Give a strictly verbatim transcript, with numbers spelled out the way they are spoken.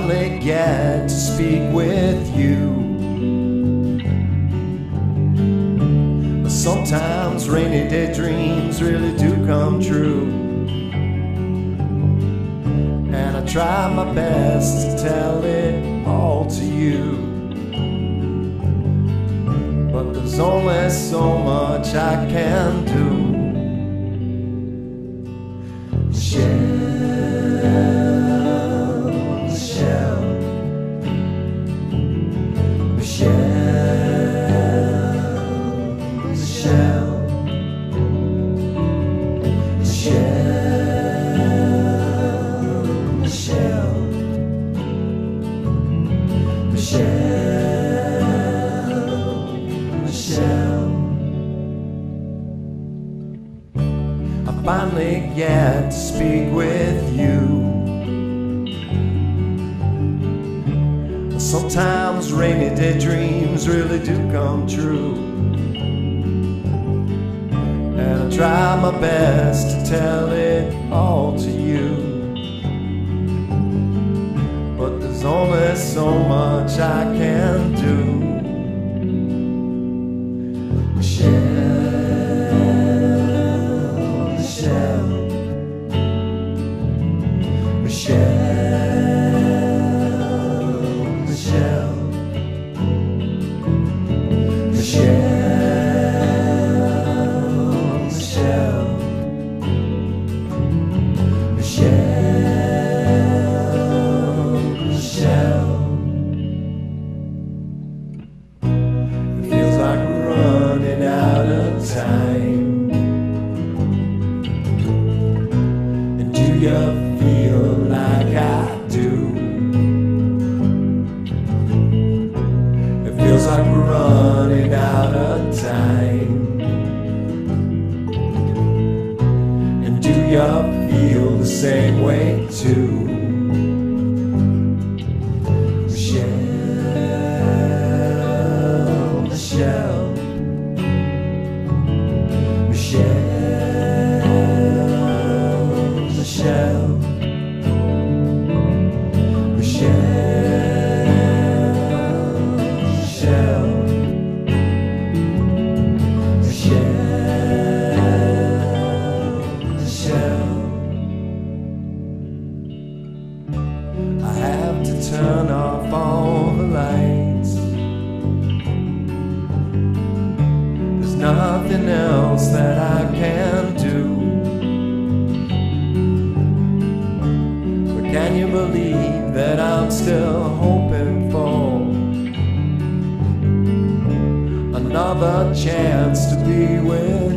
finally get to speak with you. Sometimes rainy day dreams really do come true, and I try my best to tell it all to you, but there's only so much I can do. Michelle, Michelle, Michelle, Michelle, Michelle, Michelle, Michelle, Michelle. I finally get to speak with you. Sometimes rainy day dreams really do come true, and I try my best to tell it all to you, but there's only so much I can do. Michelle, Michelle, Michelle, Michelle, Michelle, Michelle, Michelle, Michelle. It feels like we're running out of time. And do you feel like I do? It feels like we're running out of time. And do you feel the same way too? Michelle, Michelle, Michelle, Michelle, Michelle, Michelle, Michelle. I have to turn off all the lights. There's nothing else that I can do. But can you believe that I'm still hoping for another chance to be with